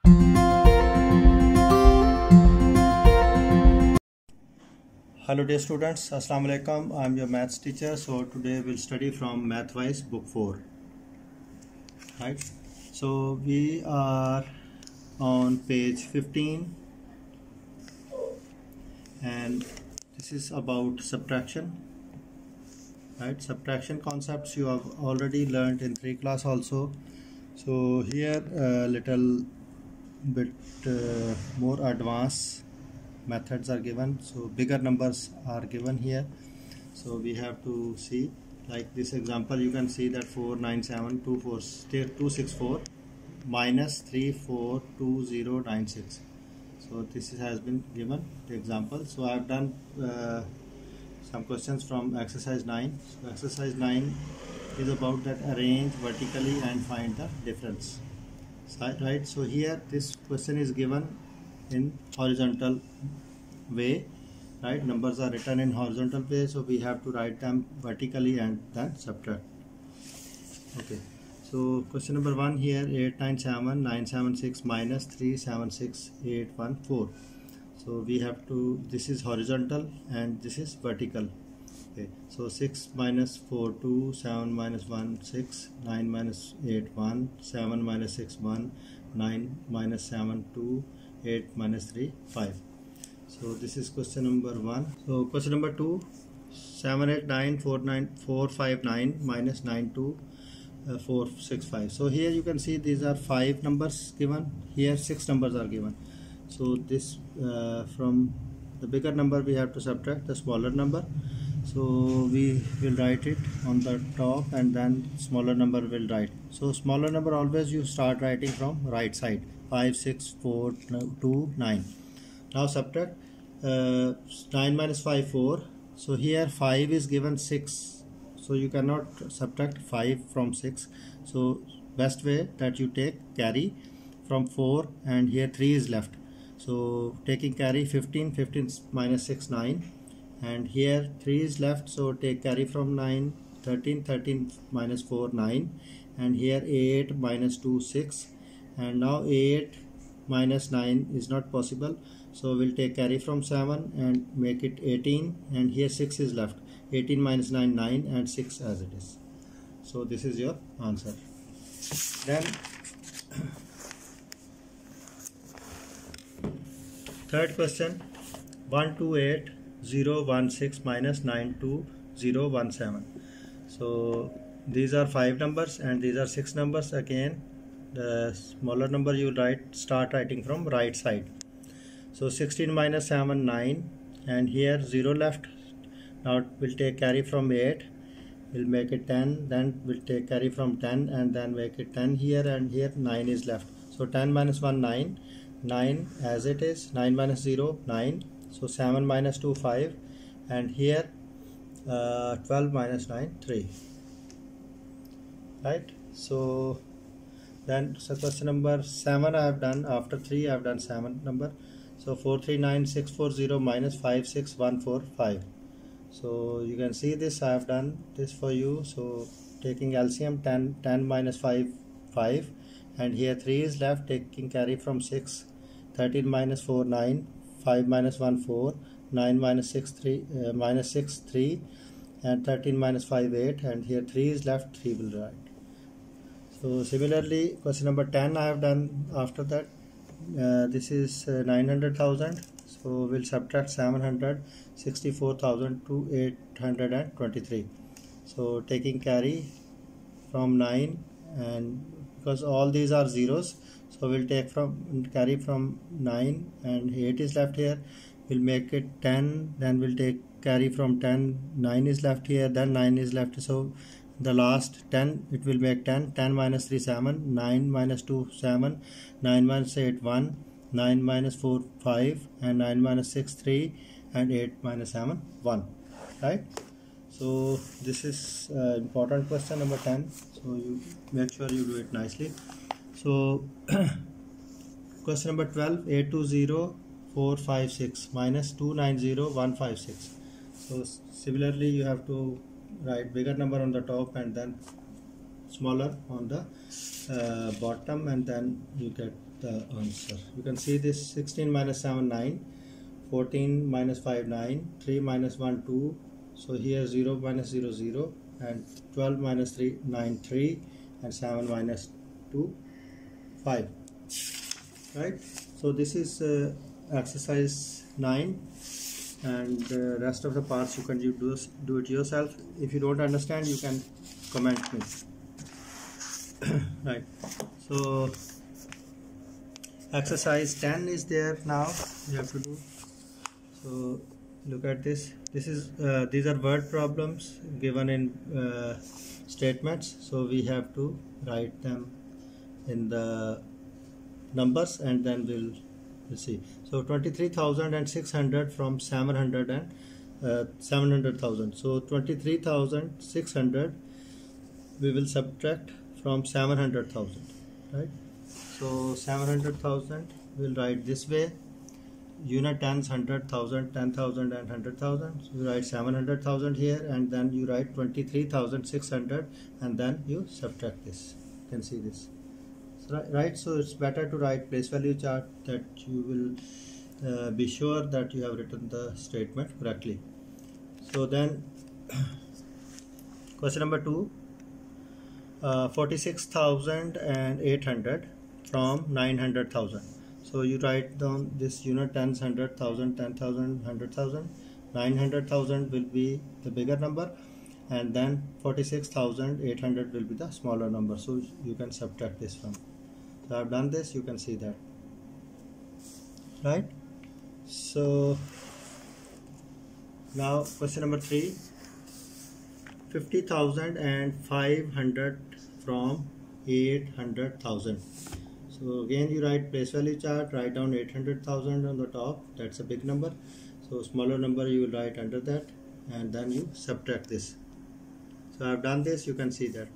Hello dear students, Assalamu alaikum. I am your maths teacher. So today we'll study from Mathwise book 4. Right. So we are on page 15 and this is about subtraction. Right. Subtraction concepts you have already learned in 3 class also. So here a little bit more advanced methods are given, so bigger numbers are given here. So we have to see, like this example, you can see that 49724 minus 342096. So this has been given the example. So I have done some questions from exercise 9. So exercise 9 is about that arrange vertically and find the difference, right? So here this question is given in horizontal way, right? Numbers are written in horizontal way, so we have to write them vertically and then subtract. Okay, so question number 1 here, 897976 minus 376814. So we have to, this is horizontal and this is vertical. Okay, so 6 minus 4 2, 7 minus 1 6, 9 minus 8 1, 7 minus 6 1, 9 minus 7 2, 8 minus 3 5. So this is question number 1. So question number 2, 78949459 minus 92465. So here you can see these are 5 numbers given, here 6 numbers are given. So this from the bigger number we have to subtract the smaller number. So we will write it on the top and then smaller number will write. So smaller number always you start writing from right side, 5 6 4 2 9. Now subtract 9 minus 5 4. So here 5 is given 6, so you cannot subtract 5 from 6. So best way that you take carry from 4 and here 3 is left. So taking carry 15 minus 6 9, and here 3 is left, so take carry from 9 13 minus 4 9, and here 8 minus 2 6, and now 8 minus 9 is not possible, so we'll take carry from 7 and make it 18, and here 6 is left. 18 minus 9 9 and 6 as it is. So this is your answer. Then third question, 128016 minus 92017. So these are 5 numbers and these are 6 numbers. Again the smaller number you start writing from right side. So 16 minus 7 9, and here 0 left. Now we'll take carry from 8, we'll make it 10, then we'll take carry from 10 and then make it 10 here, and here 9 is left. So 10 minus 1 9, 9 as it is, 9 minus 0 9, so 7 minus 2 5, and here 12 minus 9 3, right? So then question number 7 I have done, after 3 I have done 7 number. So 439640 minus 56145. So you can see this, I have done this for you. So taking LCM 10 minus 5 5, and here 3 is left, taking carry from 6, 13 minus 4 9, 5 minus 1 4, 9 minus 6 3 minus 6 3, and 13 minus 5 8, and here 3 is left, 3 will write. So similarly question number 10 I have done after that. This is 900,000, so we'll subtract 764,000 to 823. So taking carry from 9, and because all these are zeros, so we'll take from carry from 9 and 8 is left here, we'll make it 10, then we'll take carry from 10, 9 is left here, then 9 is left, so the last 10 it will make 10, 10 minus 3 7, 9 minus 2 7, 9 minus 8 1, 9 minus 4 5, and 9 minus 6 3, and 8 minus 7 1, right? So this is important question number 10, so you make sure you do it nicely. So question number 12, 820456 minus 290156. So similarly you have to write bigger number on the top and then smaller on the bottom, and then you get the answer. You can see this: 16 minus 7 9, 14 minus 5 9, 3 minus 1 2, so here 0 minus 0 0, and 12 minus 3 9 3, and 7 minus 2 5. Right, so this is exercise 9, and rest of the parts you can do it yourself. If you don't understand, you can comment me. Right, so exercise 10 is there now, you have to do. So look at this. This is these are word problems given in statements, so we have to write them in the numbers, and then we'll see. So 23,600 from 700,000. So 23,600 we will subtract from 700,000, right? So 700,000 we'll write this way: unit tens, 100,000, 10,000, and 100,000. So you write 700,000 here, and then you write 23,600, and then you subtract this. You can see this. Right, so it's better to write place value chart, that you will be sure that you have written the statement correctly. So then question number 2, 46,800 from 900,000. So you write down this unit tens, 100,000, 10,000, 100,000. 900,000 will be the bigger number, and then 46,800 will be the smaller number, so you can subtract this from. So I have done this, you can see that, right? So now question number 3, 50,500 from 800,000. So again you write place value chart, write down 800,000 on the top, that's a big number, so smaller number you will write under that, and then you subtract this. So I have done this, you can see that,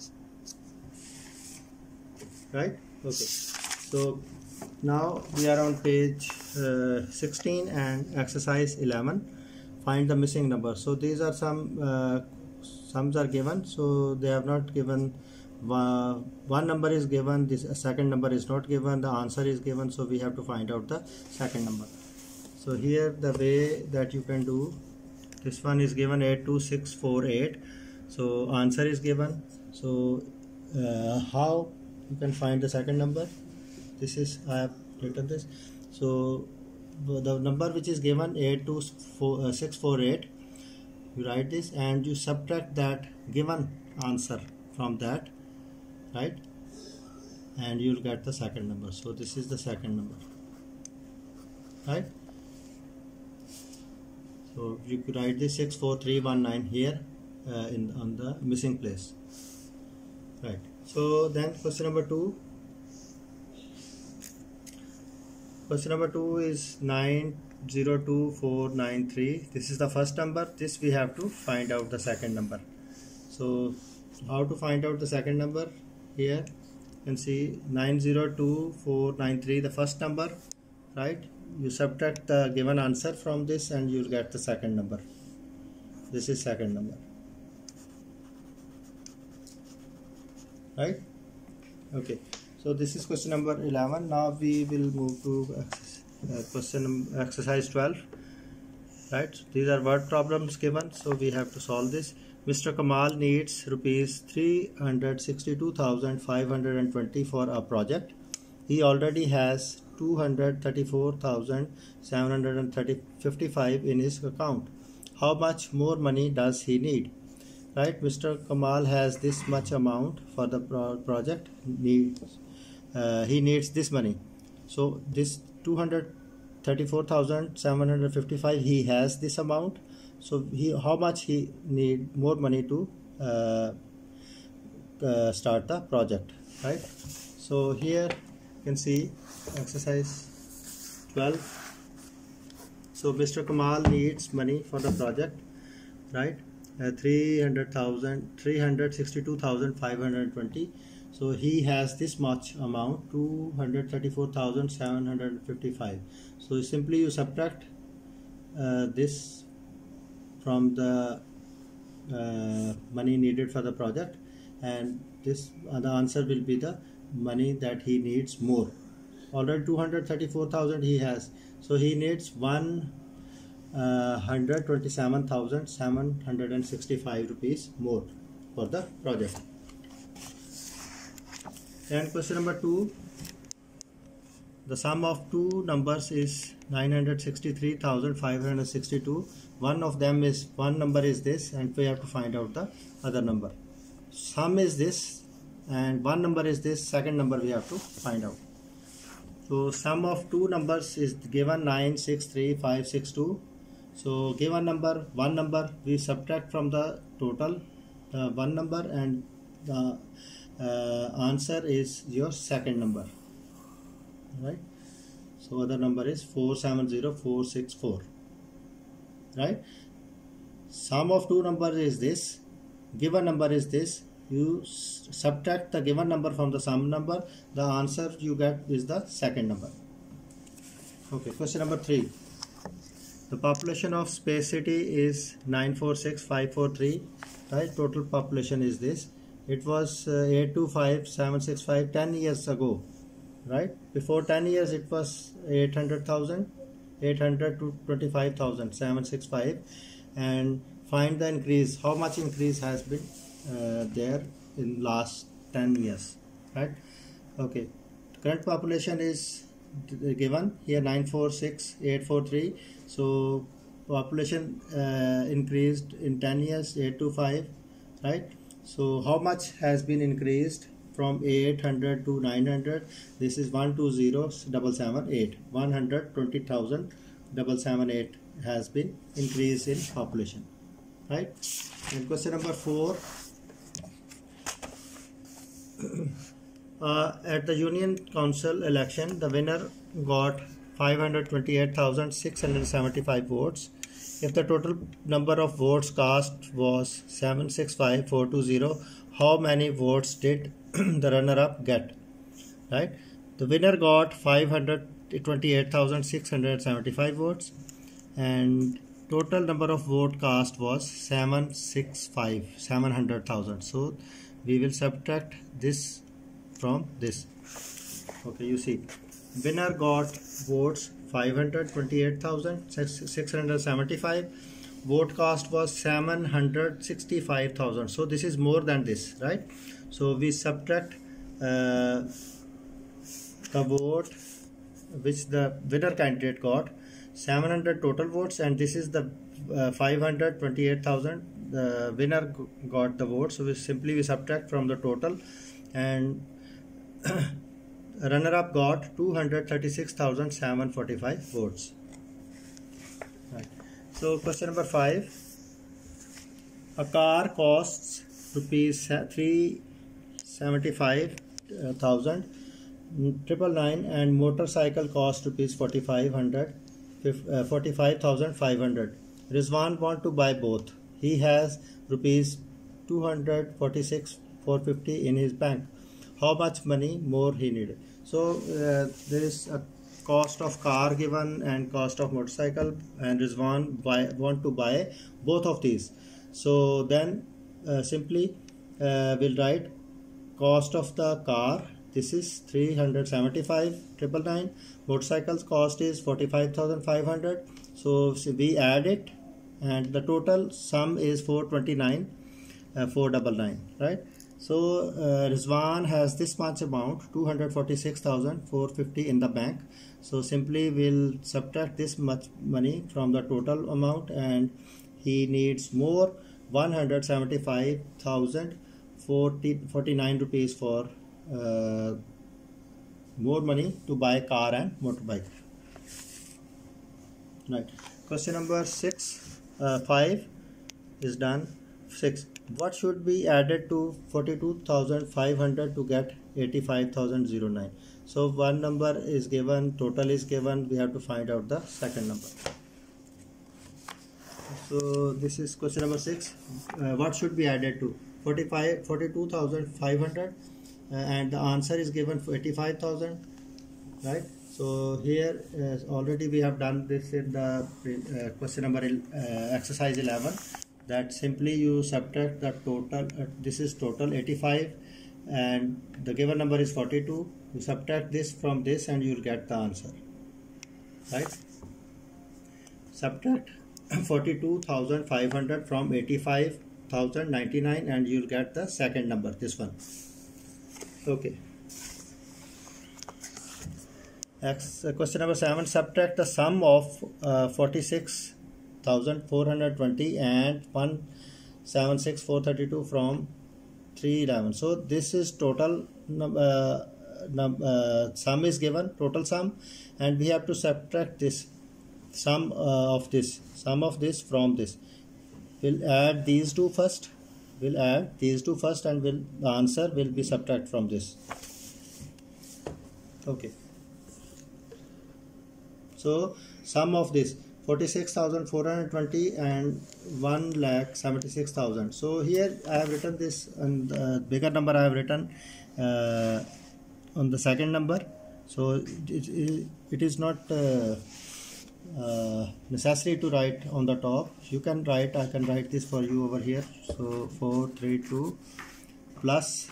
right? Okay, so now we are on page 16 and exercise 11. Find the missing number. So these are some sums are given, so they have not given. One number is given, this second number is not given, the answer is given, so we have to find out the second number. So here the way that you can do, this one is given 82648, so answer is given. So how you can find the second number? This is, I have written this. So the number which is given 82648, you write this and you subtract that given answer from that, right, and you'll get the second number. So this is the second number, right? So you could write this 64319 here on the missing place, right? So then question number 2. Question number 2 is 902493. This is the first number. This we have to find out the second number. So how to find out the second number? Here you can see 902493, the first number, right? You subtract the given answer from this and you get the second number. This is second number, right? Okay, so this is question number 11. Now we will move to exercise 12, right? These are word problems given, so we have to solve this. Mr. Kamal needs rupees 362,520 for a project. He already has 234,755 in his account. How much more money does he need? Right, Mr. Kamal has this much amount for the project. He needs this money. So this 234,755, he has this amount. So how much he need more money to start the project, right? So here you can see exercise 12. So Mr. Kamal needs money for the project, right? 362,520. So he has this much amount, 234,755. So simply you subtract this from the money needed for the project, and this the answer will be the money that he needs more. Already 234,000 he has, so he needs 127,765 rupees more for the project. And question number 2, the sum of two numbers is 963,562. One number is this, and we have to find out the other number. Sum is this and one number is this, second number we have to find out. So sum of two numbers is given 963,562. So given one number we subtract from the total one number, and the answer is your second number, right? So other number is 470,464, right? Sum of two numbers is this, given number is this. You subtract the given number from the sum number, the answer you get is the second number. Okay, question number 3. The population of Space City is 946,543, right? Total population is this. It was 825,765 10 years ago, right? Before 10 years it was 800,000, 800 to 25,765, and find the increase. How much increase has been there in last 10 years, right? Okay, current population is given here 946,843. So population increased in 10 years 825, right? So how much has been increased from 800 to 900? This is 120,778. 120,778 has been increased in population, right? And question number 4. At the Union Council election, the winner got 528,675 votes. If the total number of votes cast was 765,420, how many votes did the runner-up get? Right? The winner got 528,675 votes, and total number of vote cast was 700,000. So we will subtract this from this. Okay, you see, winner got votes 528,675. Vote cast was 765,000. So this is more than this, right? So we subtract the vote which the winner candidate got, 700 total votes, and this is the 528,000 the winner got the vote. So we subtract from the total, and runner-up got 236,745 votes. Right. So question number 5. A car costs rupees 375,999 and motorcycle costs rupees 45,500. Rizwan want to buy both. He has rupees 246,450 in his bank. How much money more he needed? So there is a cost of car given and cost of motorcycle, and Rizwan want to buy both of these. So then simply we'll write cost of the car. This is 375,999. Motorcycle's cost is 45,500. So we add it, and the total sum is 429,499, right? So Rizwan has this much amount, 246,450 in the bank. So simply we'll subtract this much money from the total amount, and he needs more 175,049 rupees for more money to buy car and motorbike. Right. Question number 5 is done. 6. What should be added to 42,500 to get 85,009? So one number is given, total is given, we have to find out the second number. So this is question number 6. What should be added to 42,500 and the answer is given for 85,000, right? So here already we have done this in the question number exercise 11, that simply you subtract the total, this is total 85 and the given number is 42. You subtract this from this and you will get the answer, right? Subtract 42,500 from 85,099 and you will get the second number, this one. Okay. Question number 7. Subtract the sum of 46,420 and 176,432 from 311. So this is total sum is given, total sum, and we have to subtract this sum of this from this. We'll add these two first. And the answer will be subtract from this. Okay. So sum of this 46,420 and 1,76,000. So here I have written this, and the bigger number I have written on the second number. So it is not necessary to write on the top. You can write, I can write this for you over here. So 432 plus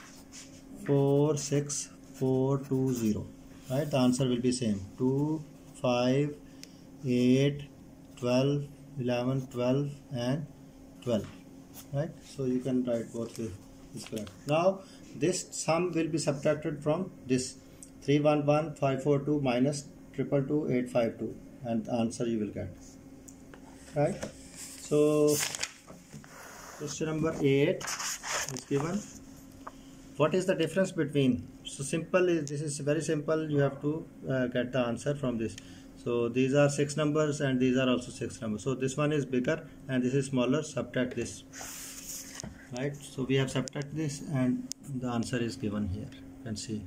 46420, right? The answer will be same, 2, 5, 8, 12, 11, 12 and 12, right? So you can write both ways, is correct. Now this sum will be subtracted from this 311,542 minus 222,852, and the answer you will get, right? So question number 8 is given. What is the difference between? So simple is, this is very simple. You have to get the answer from this. So these are 6 numbers and these are also 6 numbers. So this one is bigger and this is smaller. Subtract this, right? So we have subtract this and the answer is given here. You can see,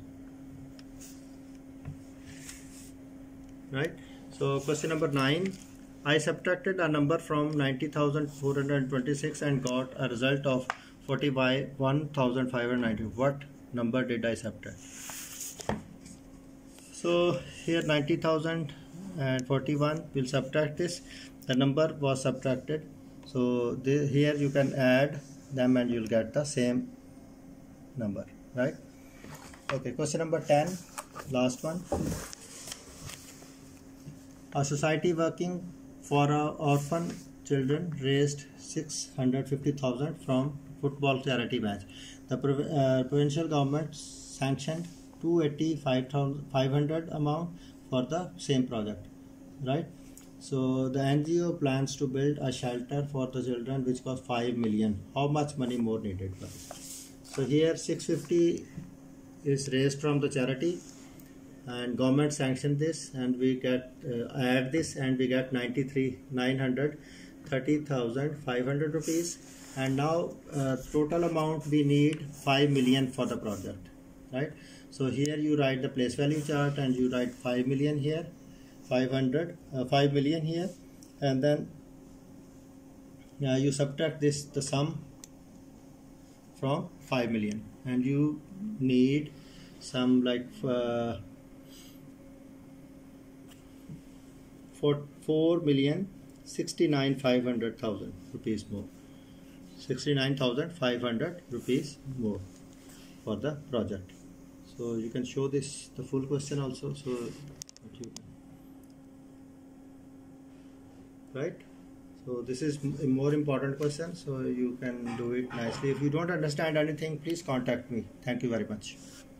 right? So question number 9. I subtracted a number from 90,426 and got a result of 41,590. What number did I subtract? So here 90,041 will subtract this. The number was subtracted. So here you can add them and you'll get the same number, right? Okay, question number 10, last one. A society working for orphan children raised 650,000 from football charity match. The provincial government sanctioned 285,500 amount for the same project, right? So the NGO plans to build a shelter for the children which cost 5 million. How much money more needed for it? So here 650 is raised from the charity and government sanctioned this, and we get add this and we get 930,500 rupees, and now total amount we need 5 million for the project, right? So here you write the place value chart and you write 5 million here, 5 million here, and then you subtract this, the sum from 5 million, and you need some like 4,69,500,000 rupees more, 69,500 rupees more for the project. So you can show this, the full question also, so that you can, right? So this is a more important question, so you can do it nicely. If you don't understand anything, please contact me. Thank you very much.